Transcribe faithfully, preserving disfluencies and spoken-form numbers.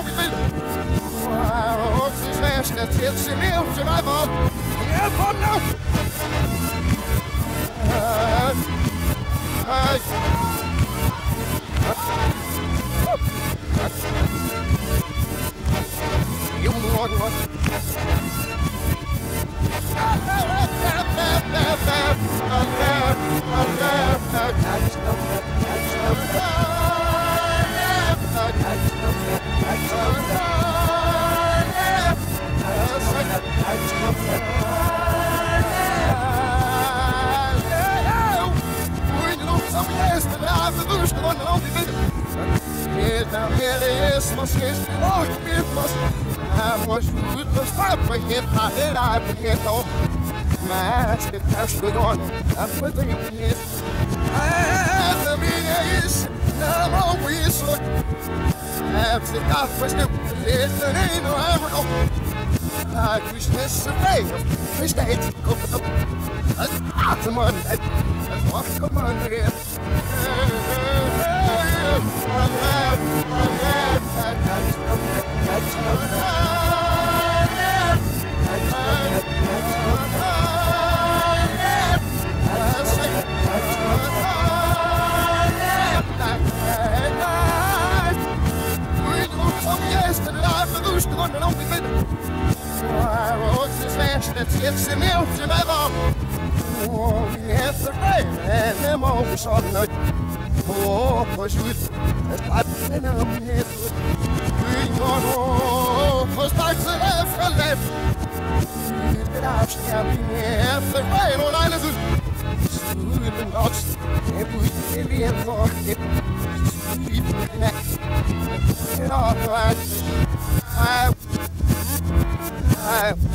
Wow, ze zegt dat zit ze nieuw, ze mij van. Ja, van nou. Hey. You want what? Was goed bestaat, maar je gaat er uit, je toch. Maar als je thuis goed on, dan moet je niet. En de dingen is, dan moet je zo. Heb je dat versnoept, zit er een of andere op. Ik wist net zo mee, of wist dat het komt op. Het gaat hem aan, het wacht hem aan weer. Het zit ze nieuwtje bij van. Oh, wie heeft er bij en hem overzorgd. Oh, was goed. Het gaat in hem niet goed. Wie nog op, was dat ze even geleefd. Het afstel die heeft er bij en alles goed. Stoel en gast, en moet je weer voor. Stoel en nek. En al wat. Hij, hij.